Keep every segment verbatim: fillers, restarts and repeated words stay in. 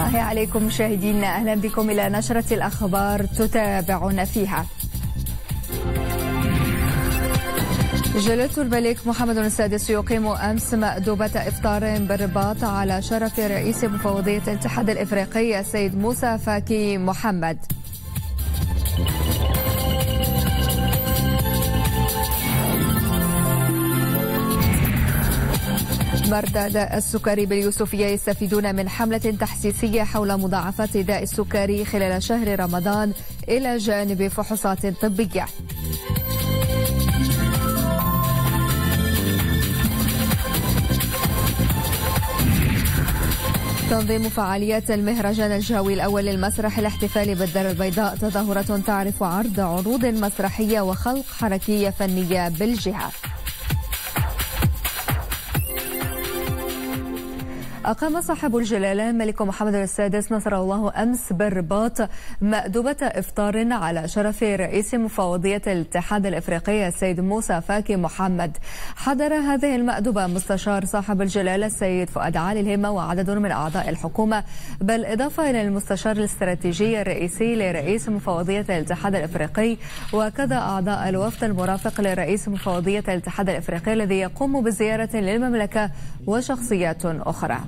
الله عليكم مشاهدينا، أهلا بكم إلى نشرة الأخبار تتابعون فيها. جلالة الملك محمد السادس يقيم أمس مأدبة إفطار بالرباط على شرف رئيس مفوضية الاتحاد الإفريقي السيد موسى فاكي محمد. مرضى داء السكري باليوسفية يستفيدون من حملة تحسيسية حول مضاعفات داء السكري خلال شهر رمضان إلى جانب فحوصات طبية. تنظيم فعاليات المهرجان الجوي الأول للمسرح الاحتفالي بالدار البيضاء تظاهرة تعرف عرض عروض مسرحية وخلق حركية فنية بالجهة. أقام صاحب الجلالة الملك محمد السادس نصر الله أمس بالرباط مأدبة إفطار على شرف رئيس مفوضية الاتحاد الإفريقي السيد موسى فاكي محمد. حضر هذه المأدبة مستشار صاحب الجلالة السيد فؤاد علي الهمة وعدد من أعضاء الحكومة، بالإضافة إلى المستشار الاستراتيجي الرئيسي لرئيس مفوضية الاتحاد الإفريقي، وكذا أعضاء الوفد المرافق لرئيس مفوضية الاتحاد الإفريقي الذي يقوم بزيارة للمملكة وشخصيات أخرى.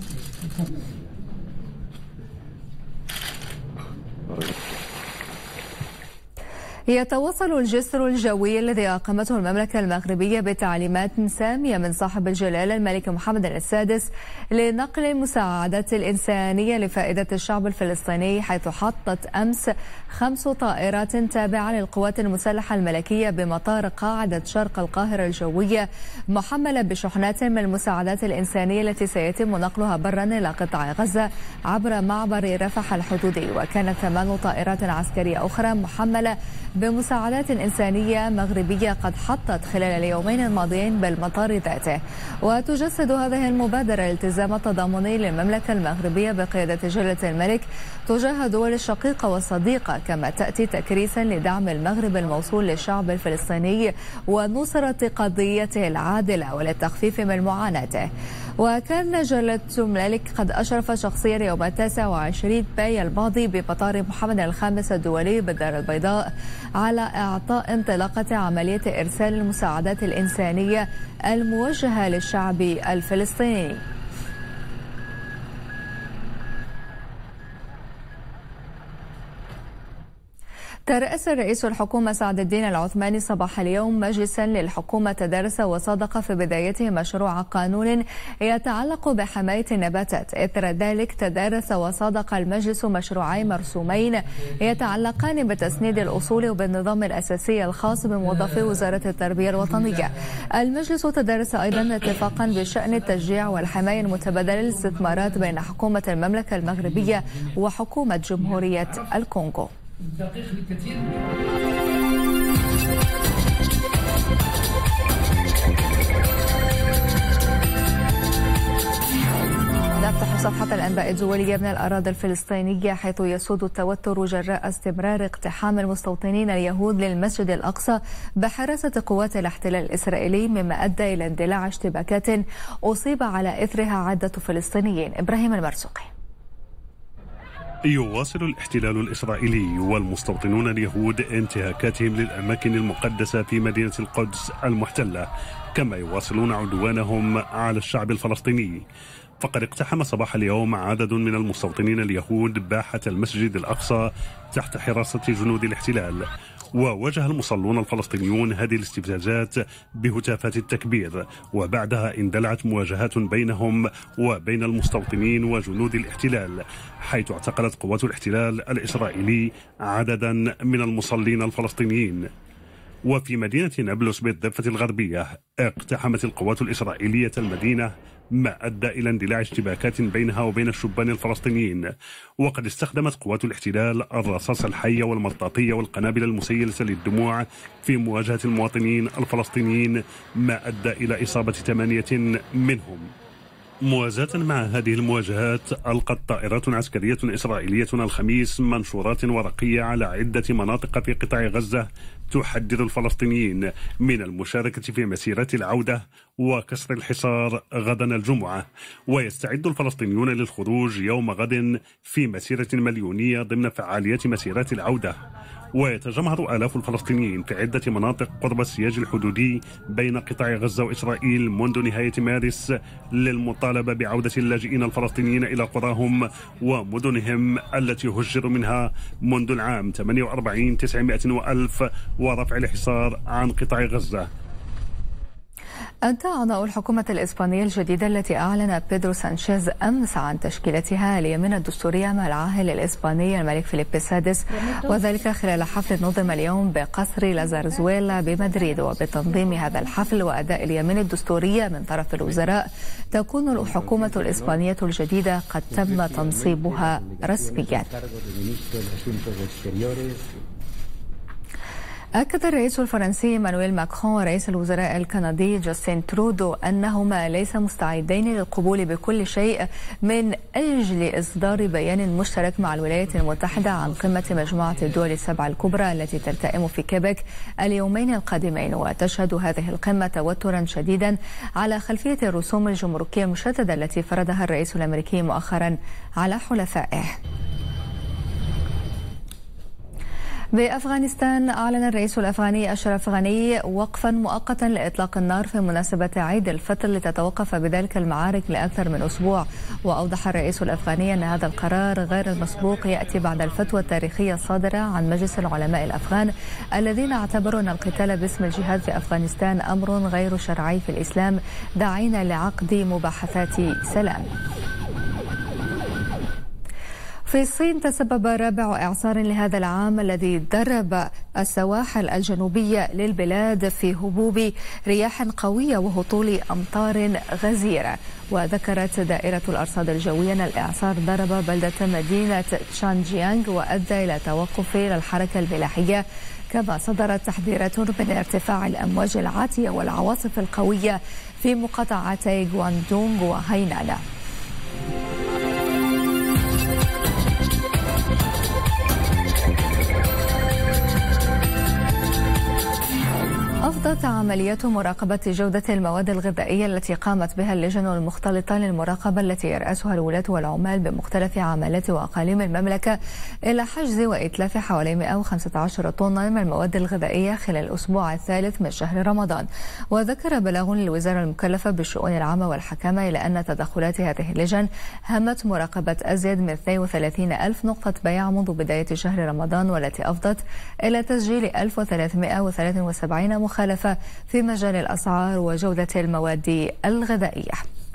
يتواصل الجسر الجوي الذي أقامته المملكة المغربية بتعليمات سامية من صاحب الجلالة الملك محمد السادس لنقل المساعدات الإنسانية لفائدة الشعب الفلسطيني، حيث حطت أمس خمس طائرات تابعة للقوات المسلحة الملكية بمطار قاعدة شرق القاهرة الجوية محملة بشحنات من المساعدات الإنسانية التي سيتم نقلها برا إلى قطاع غزة عبر معبر رفح الحدودي. وكانت ثمان طائرات عسكرية أخرى محملة بمساعدات إنسانية مغربية قد حطت خلال اليومين الماضيين بالمطار ذاته. وتجسد هذه المبادرة الالتزام التضامني للمملكة المغربية بقيادة جلالة الملك تجاه الدول الشقيقة والصديقة، كما تأتي تكريسا لدعم المغرب الموصول للشعب الفلسطيني ونصرة قضيته العادلة وللتخفيف من معاناته. وكان جلالة الملك قد أشرف شخصيا يوم التاسع وعشرين مايو الماضي بمطار محمد الخامس الدولي بالدار البيضاء على إعطاء انطلاقة عملية إرسال المساعدات الإنسانية الموجهة للشعب الفلسطيني. ترأس رئيس الحكومة سعد الدين العثماني صباح اليوم مجلسا للحكومة تدارس وصادق في بدايته مشروع قانون يتعلق بحماية النباتات. إثر ذلك تدارس وصادق المجلس مشروعين مرسومين يتعلقان بتسنيد الأصول وبالنظام الأساسي الخاص بموظفي وزارة التربية الوطنية. المجلس تدارس أيضا اتفاقا بشأن التشجيع والحماية المتبادلة للاستثمارات بين حكومة المملكة المغربية وحكومة جمهورية الكونغو. دقيق بالكثير. نفتح صفحة الأنباء الدولية من الأراضي الفلسطينية، حيث يسود التوتر جراء استمرار اقتحام المستوطنين اليهود للمسجد الأقصى بحراسة قوات الاحتلال الإسرائيلي، مما أدى إلى اندلاع اشتباكات أصيب على إثرها عدة فلسطينيين. إبراهيم المرزوقي. يواصل الاحتلال الإسرائيلي والمستوطنون اليهود انتهاكاتهم للأماكن المقدسة في مدينة القدس المحتلة، كما يواصلون عدوانهم على الشعب الفلسطيني. فقد اقتحم صباح اليوم عدد من المستوطنين اليهود باحة المسجد الأقصى تحت حراسة جنود الاحتلال، وواجه المصلون الفلسطينيون هذه الاستفزازات بهتافات التكبير، وبعدها اندلعت مواجهات بينهم وبين المستوطنين وجنود الاحتلال، حيث اعتقلت قوات الاحتلال الإسرائيلي عددا من المصلين الفلسطينيين. وفي مدينة نابلس بالضفة الغربية اقتحمت القوات الإسرائيلية المدينة، ما أدى إلى اندلاع اشتباكات بينها وبين الشبان الفلسطينيين. وقد استخدمت قوات الاحتلال الرصاص الحي والمطاطية والقنابل المسيلة للدموع في مواجهة المواطنين الفلسطينيين، ما أدى إلى إصابة ثمانية منهم. موازاة مع هذه المواجهات، ألقت طائرات عسكرية إسرائيلية الخميس منشورات ورقية على عدة مناطق في قطاع غزة تحذر الفلسطينيين من المشاركة في مسيرة العودة وكسر الحصار غدا الجمعة. ويستعد الفلسطينيون للخروج يوم غد في مسيرة مليونية ضمن فعاليات مسيرات العودة. ويتجمهر آلاف الفلسطينيين في عدة مناطق قرب السياج الحدودي بين قطاع غزة وإسرائيل منذ نهاية مارس للمطالبة بعودة اللاجئين الفلسطينيين إلى قراهم ومدنهم التي هجروا منها منذ العام ثمانية وأربعين تسعمائة وألف ورفع الحصار عن قطاع غزة. أنت أعضاء الحكومة الإسبانية الجديدة التي أعلن بيدرو سانشيز أمس عن تشكيلتها اليمين الدستورية مع العاهل الإسباني الملك فيليب السادس، وذلك خلال حفل نظم اليوم بقصر لازارزويلا بمدريد. وبتنظيم هذا الحفل وأداء اليمين الدستورية من طرف الوزراء تكون الحكومة الإسبانية الجديدة قد تم تنصيبها رسميا. أكد الرئيس الفرنسي مانويل ماكرون ورئيس الوزراء الكندي جاستين ترودو أنهما ليس مستعدين للقبول بكل شيء من أجل إصدار بيان مشترك مع الولايات المتحدة عن قمة مجموعة الدول السبع الكبرى التي تلتئم في كيبك اليومين القادمين. وتشهد هذه القمة توترا شديدا على خلفية الرسوم الجمركية المشددة التي فرضها الرئيس الأمريكي مؤخرا على حلفائه. بأفغانستان أعلن الرئيس الأفغاني أشرف غني وقفا مؤقتا لإطلاق النار في مناسبة عيد الفطر لتتوقف بذلك المعارك لأكثر من أسبوع. وأوضح الرئيس الأفغاني أن هذا القرار غير المسبوق يأتي بعد الفتوى التاريخية الصادرة عن مجلس العلماء الأفغان الذين اعتبروا أن القتال باسم الجهاد في أفغانستان أمر غير شرعي في الإسلام، داعين لعقد مباحثات سلام. في الصين تسبب رابع إعصار لهذا العام الذي درب السواحل الجنوبية للبلاد في هبوب رياح قوية وهطول أمطار غزيرة. وذكرت دائرة الأرصاد الجوية أن الإعصار ضرب بلدة مدينة شانجيانغ وأدى إلى توقف الحركة الملاحية، كما صدرت تحذيرات من ارتفاع الأمواج العاتية والعواصف القوية في مقاطعتي غواندونغ وهاينان. أفضت عمليات مراقبة جودة المواد الغذائية التي قامت بها اللجنة المختلطة للمراقبة التي يرأسها الولاة والعمال بمختلف عمالات وأقاليم المملكة إلى حجز وإتلاف حوالي مئة وخمسة عشر طنا من المواد الغذائية خلال الأسبوع الثالث من شهر رمضان. وذكر بلاغ للوزارة المكلفة بالشؤون العامة والحكامة إلى أن تدخلات هذه اللجان همت مراقبة أزيد من اثنين وثلاثين ألف نقطة بيع منذ بداية شهر رمضان، والتي أفضت إلى تسجيل ألف وثلاثمائة وثلاثة وسبعين مخالفة في مجال الأسعار وجودة المواد الغذائية.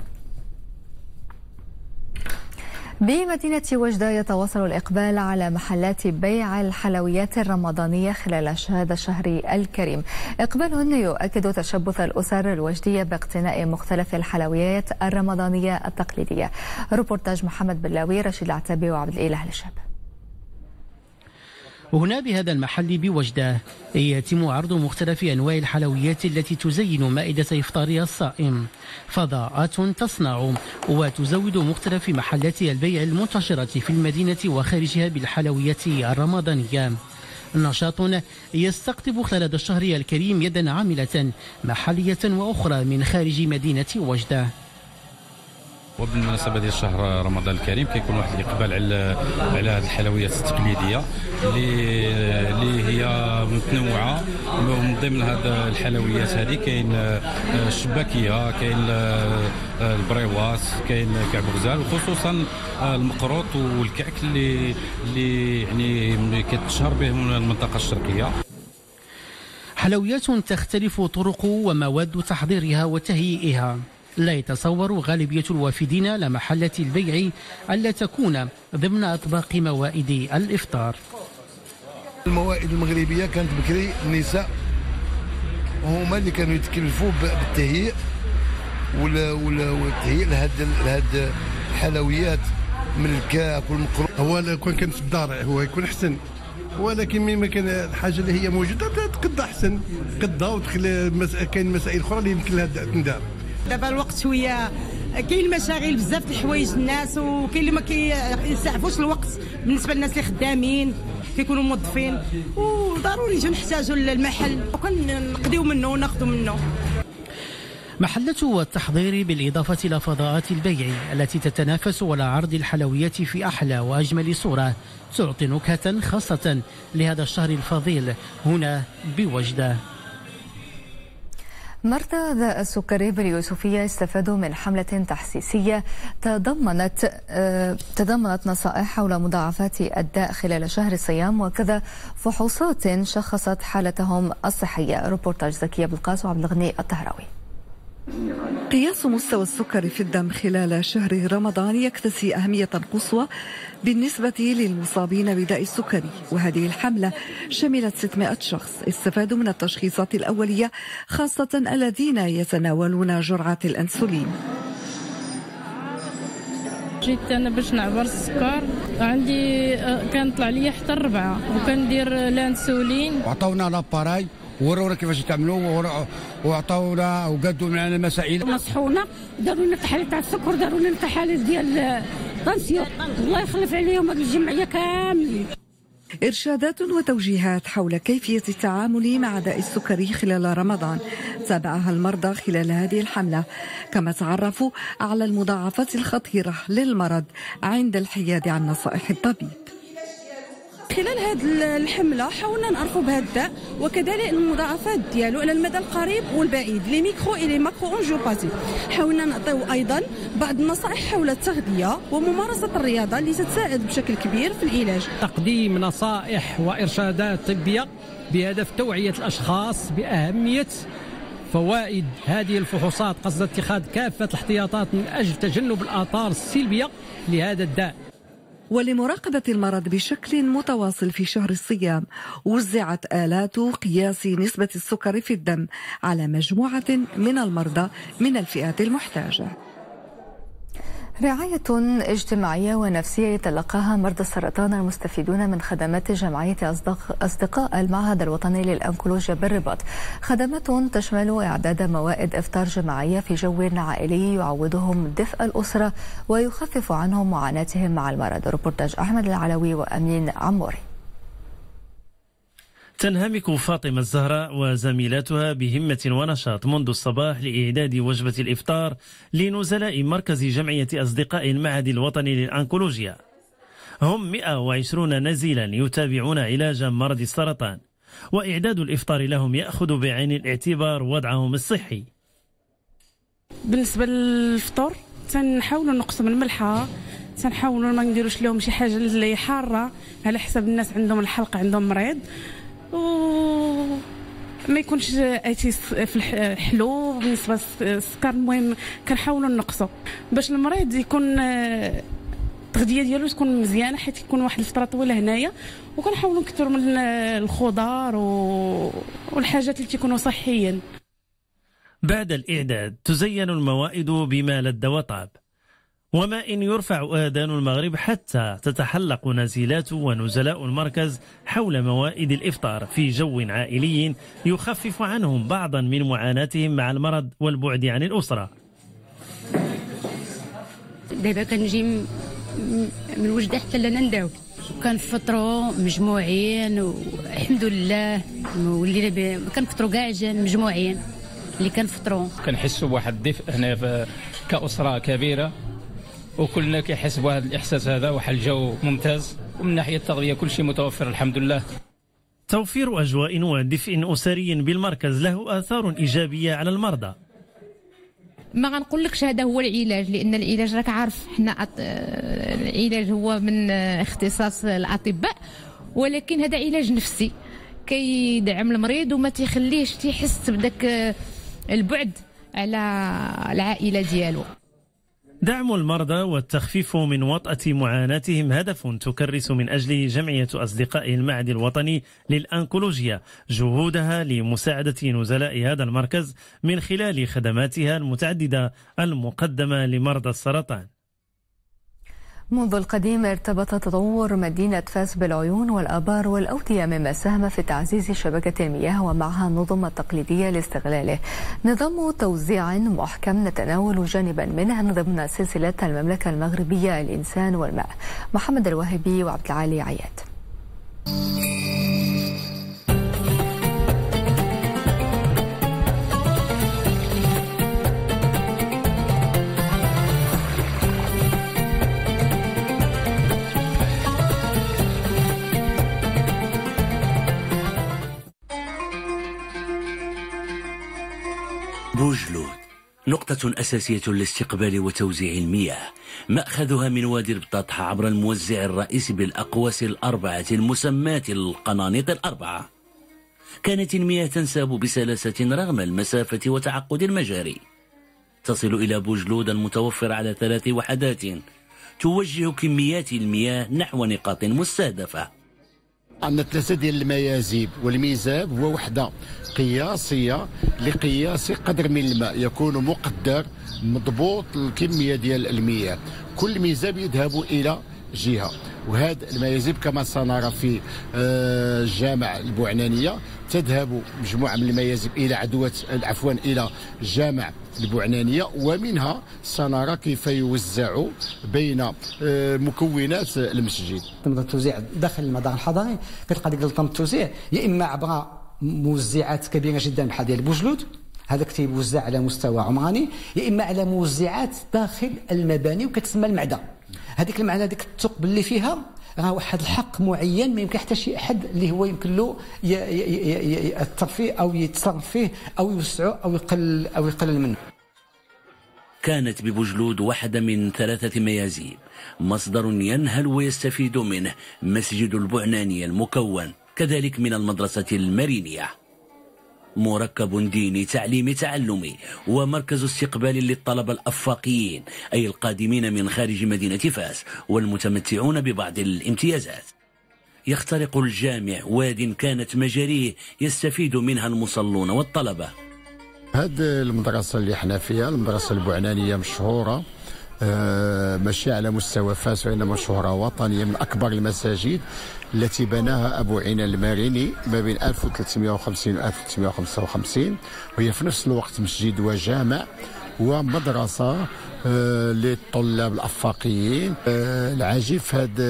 بمدينة وجدة يتواصل الإقبال على محلات بيع الحلويات الرمضانية خلال هذا الشهر الكريم. إقبال يؤكد تشبث الأسر الوجدية باقتناء مختلف الحلويات الرمضانية التقليدية. روبورتاج محمد بلاوي، رشيد العتابي وعبد الإله الشاب. وهنا بهذا المحل بوجدة يتم عرض مختلف أنواع الحلويات التي تزين مائدة إفطار الصائم. فضاءات تصنع وتزود مختلف محلات البيع المنتشرة في المدينة وخارجها بالحلويات الرمضانية. نشاط يستقطب خلال هذا الشهر الكريم يدا عاملة محلية وأخرى من خارج مدينة وجدة. وبالمناسبه ديال شهر رمضان الكريم كيكون واحد الاقبال على على هذه الحلويات التقليديه اللي اللي هي متنوعه. ومن ضمن هذه الحلويات هذه كاين الشباكيه، كاين البريواس، كاين كعب غزال، وخصوصا المقروط والكعك اللي اللي يعني كتشهر بهم المنطقه الشرقيه. حلويات تختلف طرق ومواد تحضيرها وتهيئها. لا يتصور غالبية الوافدين لمحلات البيع ألا تكون ضمن أطباق موائد الإفطار. الموائد المغربية كانت بكري النساء هما اللي كانوا يتكلفوا بالتهيئ والتهيئ لهاد لهاد الحلويات من الكعك والمقروط. هو لو كان في الدار هو يكون أحسن، ولكن مما كان الحاجة اللي هي موجودة تقد أحسن قد ودخل كاين مسائل أخرى اللي يمكن لها تندار. دابا الوقت شويه كاين مشاغل بزاف د الحوايج الناس، وكاين اللي ما كيستعفوش الوقت بالنسبه للناس اللي خدامين، كيكونوا موظفين وضروري نحتاجوا للمحل وكنقضيو منه وناخذوا منه. محلة التحضير بالإضافة إلى فضاءات البيع التي تتنافس على عرض الحلويات في أحلى وأجمل صورة تعطي نكهة خاصة لهذا الشهر الفضيل هنا بوجدة. مرضى ذا السكري باليوسفية استفادوا من حملة تحسيسية تضمنت تضمنت نصائح حول مضاعفات الداء خلال شهر الصيام وكذا فحوصات شخصت حالتهم الصحية. روبورتاج زكية بالقاس وعبد الغني الطهراوي. قياس مستوى السكر في الدم خلال شهر رمضان يكتسي أهمية قصوى بالنسبة للمصابين بداء السكري، وهذه الحملة شملت ستمائة شخص استفادوا من التشخيصات الأولية خاصة الذين يتناولون جرعة الأنسولين. جيت أنا باش نعبر السكر عندي كان طلع لي حتى الربعة وكندير الأنسولين وعطونا لاباراي ورونا كيفاش تعملوا وعطونا وقادوا معنا مسائل. نصحونا داروا لنا تحاليل تاع السكر داروا لنا تحاليل ديال الطنسيون الله يخلف عليهم هذه الجمعيه كاملين. إرشادات وتوجيهات حول كيفية التعامل مع داء السكري خلال رمضان تابعها المرضى خلال هذه الحملة، كما تعرفوا على المضاعفات الخطيرة للمرض عند الحياد عن نصائح الطبيب. خلال هذه الحملة حاولنا نعرفوا بهذا الداء وكذلك المضاعفات ديالو على المدى القريب والبعيد لي ميكرو إلي ماكرو أنجيوباثي. حاولنا نعطيو أيضا بعض النصائح حول التغذية وممارسة الرياضة اللي تساعد بشكل كبير في العلاج. تقديم نصائح وإرشادات طبية بهدف توعية الأشخاص بأهمية فوائد هذه الفحوصات قصد اتخاذ كافة الاحتياطات من أجل تجنب الآثار السلبية لهذا الداء. ولمراقبة المرض بشكل متواصل في شهر الصيام وزعت آلات قياس نسبة السكر في الدم على مجموعة من المرضى من الفئات المحتاجة. رعاية اجتماعية ونفسية يتلقاها مرضى السرطان المستفيدون من خدمات جمعية أصدقاء المعهد الوطني للأنكولوجيا بالرباط. خدمات تشمل إعداد موائد إفطار جماعية في جو عائلي يعوضهم دفء الأسرة ويخفف عنهم معاناتهم مع المرض. روبورتاج أحمد العلوي وأمين عموري. تنهمك فاطمة الزهراء وزميلاتها بهمة ونشاط منذ الصباح لإعداد وجبة الإفطار لنزلاء مركز جمعية أصدقاء المعهد الوطني للأنكولوجيا. هم مئة وعشرين نزيلا يتابعون علاج مرض السرطان، وإعداد الإفطار لهم يأخذ بعين الاعتبار وضعهم الصحي. بالنسبة للفطور تنحاولوا نقصوا من الملحة، تنحاولوا ما نديروش لهم شي حاجة اللي حارة على حسب الناس عندهم الحلق عندهم مريض، وما يكونش ايتي في الحلو بالنسبه للسكر. المهم كنحاولوا نقصوا باش المريض يكون التغذيه ديالو تكون مزيانه، حيت يكون واحد الفتره طويله هنايا، وكنحاولوا نكثروا من الخضار والحاجات اللي تكونوا صحيا. بعد الاعداد تزين الموائد بما لذ وطاب، وما إن يرفع آذان المغرب حتى تتحلق نزيلات ونزلاء المركز حول موائد الإفطار في جو عائلي يخفف عنهم بعضا من معاناتهم مع المرض والبعد عن الأسرة. دابا كنجي من وجدة حتى لنا نداوي، كنفطروا مجموعين والحمد لله، ولينا كنفطروا كاع مجموعين اللي كنفطروا. كنحسوا بواحد الدفء هنا كأسرة كبيرة، وكلنا كيحس بهذا الإحساس هذا، واحد الجو ممتاز، ومن ناحية التغذية كل شيء متوفر الحمد لله. توفير أجواء ودفء أسري بالمركز له آثار إيجابية على المرضى. ما غنقولكش هذا هو العلاج، لأن العلاج راك عارف حنا العلاج هو من اختصاص الأطباء، ولكن هذا علاج نفسي كيدعم المريض وما تيخليهش تيحس بداك البعد على العائلة ديالو. دعم المرضى والتخفيف من وطأة معاناتهم هدف تكرس من أجله جمعية أصدقاء المعهد الوطني للأنكولوجيا جهودها لمساعدة نزلاء هذا المركز من خلال خدماتها المتعددة المقدمة لمرضى السرطان. منذ القديم ارتبط تطور مدينة فاس بالعيون والآبار والأودية، مما ساهم في تعزيز شبكة المياه ومعها النظم التقليدية لاستغلاله. نظام توزيع محكم نتناول جانبا منه ضمن سلسلة المملكة المغربية الإنسان والماء. محمد الوهبي وعبد العالي عياد. بوجلود نقطة أساسية لاستقبال وتوزيع المياه، مأخذها من وادي البطاطا عبر الموزع الرئيسي بالأقواس الأربعة المسماة القنانيط الأربعة. كانت المياه تنساب بسلاسة رغم المسافة وتعقد المجاري. تصل إلى بوجلود المتوفر على ثلاث وحدات توجه كميات المياه نحو نقاط مستهدفة. عندنا ثلاثة ديال الميازيب، والميزاب هو وحدة قياسية لقياس قدر من الماء يكون مقدر مضبوط الكمية ديال المياه. كل ميزاب يذهب إلى جهة، وهذا الميازيب كما سنرى في الجامع البوعنانية تذهب مجموعة من الميازيب إلى عدوة عفوا إلى الجامع البوعنانية، ومنها سنرى كيف يوزع بين مكونات المسجد. تم التوزيع داخل المدار الحضاري كتلقى ديك تم التوزيع يا إما عبر موزعات كبيرة جدا بحال ديال بوجلود، هذاك تيوزع على مستوى عمراني، يا إما على موزعات داخل المباني وكتسمى المعدة. هذيك المعنى هذيك الثقب اللي فيها راه واحد الحق معين ما يمكن حتى شي احد اللي هو يمكن له يأثر فيه او يتصرف فيه او يوسعه او يقلل او يقلل منه. كانت ببوجلود واحدة من ثلاثة ميازيب، مصدر ينهل ويستفيد منه مسجد البوعنانية المكون كذلك من المدرسة المارينية، مركب ديني تعليمي تعلمي ومركز استقبال للطلبة الأفاقيين أي القادمين من خارج مدينة فاس والمتمتعون ببعض الامتيازات. يخترق الجامع واد كانت مجاريه يستفيد منها المصلون والطلبة. هذه المدرسة اللي احنا فيها المدرسة البوعنانية مشهورة آه ماشي على مستوى فاس وإنما مشهورة وطنية، من أكبر المساجد التي بناها أبو عينة الماريني ما بين ألف وثلاثمائة وخمسين و ألف وثلاثمائة وخمسة وخمسين، وهي في نفس الوقت مسجد وجامع ومدرسة آه للطلاب الأفاقيين. آه العجيب في هذه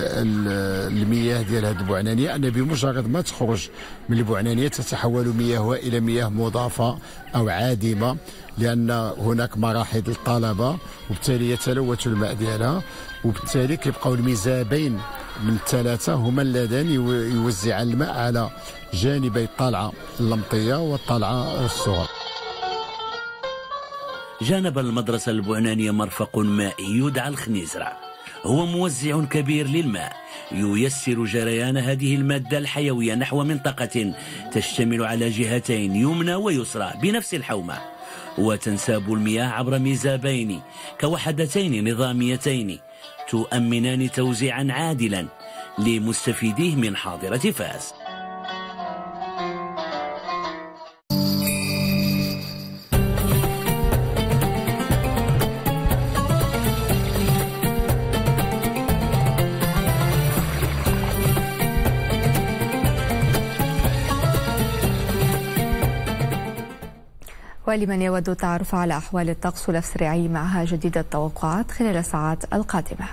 المياه ديال هذه البوعنانية أن بمجرد ما تخرج من البوعنانية تتحول مياهها إلى مياه مضافة أو عادمة، لأن هناك مراحل الطلبة وبالتالي يتلوث الماء ديالها، وبالتالي كيبقاو الميزابين من الثلاثة هما اللذان يوزعان الماء على جانبي الطلعة اللمطية والطلعة الصغرى. جانب المدرسة البوعنانية مرفق مائي يدعى الخنيزرة، هو موزع كبير للماء ييسر جريان هذه المادة الحيوية نحو منطقة تشتمل على جهتين يمنى ويسرى بنفس الحومة، وتنساب المياه عبر ميزابين كوحدتين نظاميتين تؤمنان توزيعا عادلا لمستفيديه من حاضرة فاس. ولمن يود التعرف على أحوال الطقس والأسرعي معها جديد التوقعات خلال الساعات القادمة.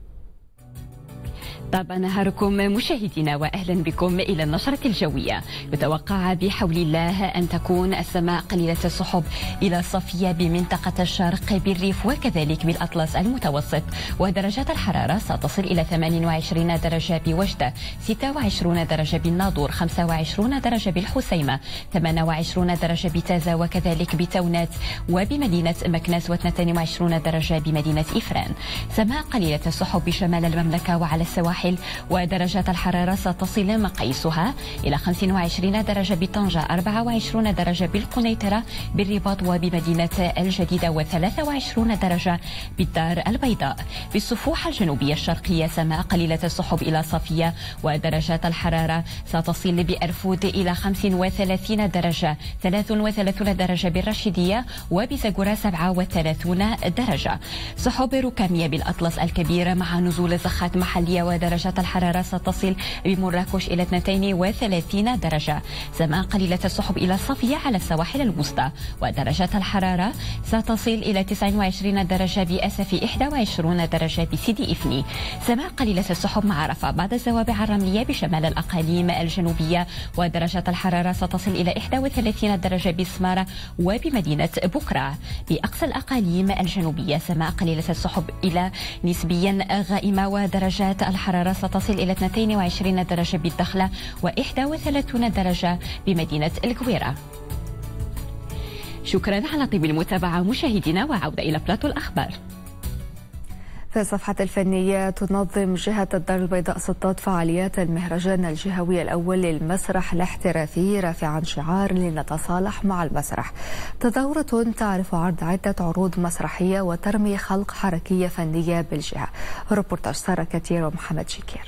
طاب نهاركم مشاهدينا واهلا بكم الى النشره الجويه. يتوقع بحول الله ان تكون السماء قليله السحب الى صافيه بمنطقه الشرق بالريف وكذلك بالاطلس المتوسط، ودرجات الحراره ستصل الى ثمانية وعشرين درجه بوجده، ستة وعشرين درجه بالناظور، خمسة وعشرين درجه بالحسيمه، ثمانية وعشرين درجه بتازا وكذلك بتونات وبمدينه مكناس، واثنتين وعشرين درجه بمدينه إفران. سماء قليله السحب بشمال المملكه وعلى السواحل، ودرجات الحرارة ستصل مقاييسها إلى خمسة وعشرين درجة بطنجة، أربعة وعشرين درجة بالقنيطرة، بالرباط وبمدينة الجديدة، وثلاثة وعشرين درجة بالدار البيضاء. بالصفوح الجنوبية الشرقية سماء قليلة السحب إلى صافية، ودرجات الحرارة ستصل بأرفود إلى خمسة وثلاثين درجة، ثلاثة وثلاثين درجة بالرشيدية، وبزاغورة سبعة وثلاثين درجة. سحب ركامية بالأطلس الكبير مع نزول زخات محلية ودرجات الحرارة ستصل بمراكش إلى اثنتين وثلاثين درجة. سماء قليلة السحب إلى صافية على السواحل الوسطى، ودرجات الحرارة ستصل إلى تسعة وعشرين درجة بأسفي، إحدى وعشرين درجة بسيدي إفني. سماء قليلة السحب مع عرفة بعد الزوابع الرملية بشمال الأقاليم الجنوبية، ودرجات الحرارة ستصل إلى إحدى وثلاثين درجة بسمارة وبمدينة بكرة. بأقصى الأقاليم الجنوبية سماء قليلة السحب إلى نسبيا غائمة، ودرجات الحرارة ستصل إلى اثنتين وعشرين درجة بالدخلة وإحدى وثلاثين درجة بمدينة القويرة. شكرا على طيب المتابعة مشاهدينا، وعودة إلى بلاطو الأخبار. في الصفحة الفنية، تنظم جهة الدار البيضاء سطات فعاليات المهرجان الجهوي الأول للمسرح الاحترافي، رافعا شعار لنتصالح مع المسرح. تظاهرة تعرف عرض عدة عروض مسرحية وترمي خلق حركية فنية بالجهة. ريبورتاج سارة كتير ومحمد شكير.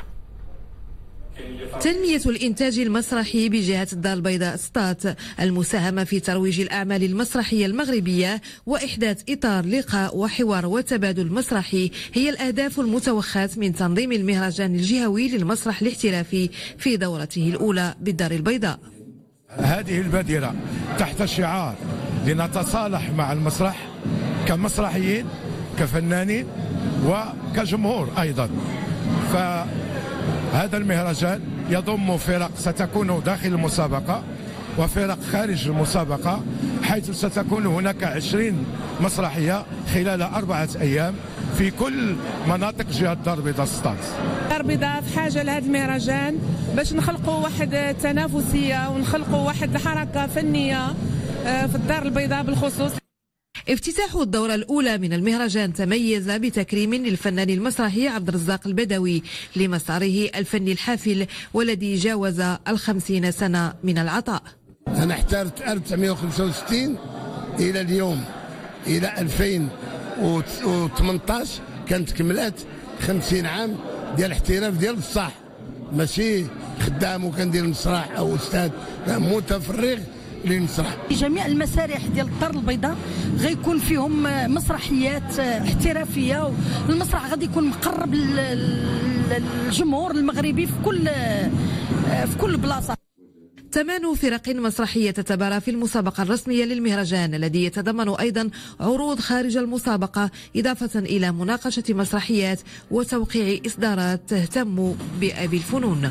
تنمية الإنتاج المسرحي بجهة الدار البيضاء سطات، المساهمة في ترويج الأعمال المسرحية المغربية، وإحداث إطار لقاء وحوار وتبادل مسرحي هي الأهداف المتوخاة من تنظيم المهرجان الجهوي للمسرح الاحترافي في دورته الأولى بالدار البيضاء. هذه البادرة تحت شعار لنتصالح مع المسرح كمسرحيين كفنانين وكجمهور أيضا. ف هذا المهرجان يضم فرق ستكون داخل المسابقة وفرق خارج المسابقة، حيث ستكون هناك عشرين مسرحية خلال أربعة أيام في كل مناطق جهة الدار البيضاء سطات. الدار البيضاء في حاجة لهذا المهرجان باش نخلقوا واحد التنافسية ونخلقوا واحد الحركة فنية في الدار البيضاء بالخصوص. افتتاح الدورة الأولى من المهرجان تميز بتكريم للفنان المسرحي عبد الرزاق البدوي لمساره الفني الحافل والذي جاوز الخمسين سنة من العطاء. أنا احترت ألف وتسعمائة وخمسة وستين إلى اليوم إلى ألفين وثمانية عشر كانت كملت خمسين عام ديال الاحتراف ديال الصح، ماشي خدام وكندير المسرح أو أستاذ، لا متفرغ للمسرح. جميع المسارح ديال الدار البيضاء غيكون فيهم مسرحيات احترافيه، والمسرح غادي يكون مقرب للجمهور المغربي في كل في كل بلاصه. ثمان فرق مسرحية تتبارى في المسابقة الرسمية للمهرجان الذي يتضمن أيضا عروض خارج المسابقة، إضافة إلى مناقشة مسرحيات وتوقيع إصدارات تهتم بأبي الفنون.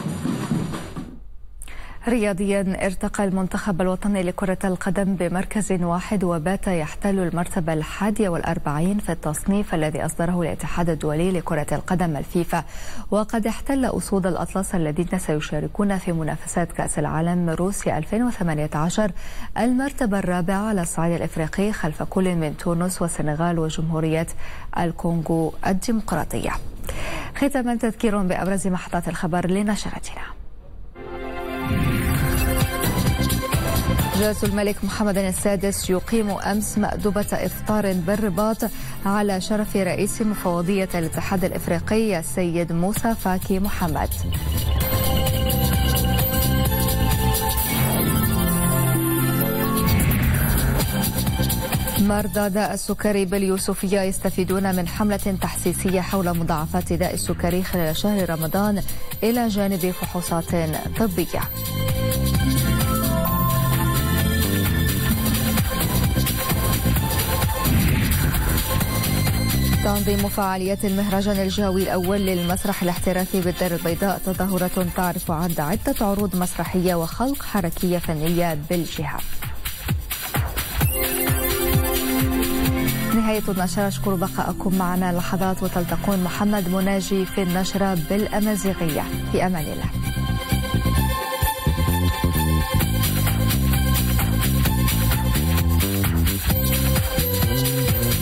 رياضيا، ارتقى المنتخب الوطني لكرة القدم بمركز واحد وبات يحتل المرتبة الحادية والأربعين في التصنيف الذي أصدره الاتحاد الدولي لكرة القدم الفيفا، وقد احتل أسود الأطلس الذين سيشاركون في منافسات كأس العالم روسيا ألفين وثمانية عشر المرتبة الرابعة على الصعيد الإفريقي خلف كل من تونس والسنغال وجمهورية الكونغو الديمقراطية. ختاما تذكير بأبرز محطات الخبر لنشرتنا. جلالة الملك محمد السادس يقيم أمس مأدبة إفطار بالرباط على شرف رئيس مفوضية الاتحاد الإفريقي السيد موسى فاكي محمد. مرضى داء السكري باليوسفية يستفيدون من حملة تحسيسية حول مضاعفات داء السكري خلال شهر رمضان إلى جانب فحوصات طبية. تنظيم فعاليات المهرجان الجهوي الأول للمسرح الاحترافي بالدار البيضاء تظاهرة تعرف عرض عدة عروض مسرحية وخلق حركية فنية بالجهة. نهاية النشرة، أشكر بقاءكم معنا لحظات وتلتقون محمد مناجي في النشرة بالأمازيغية. في أمان الله.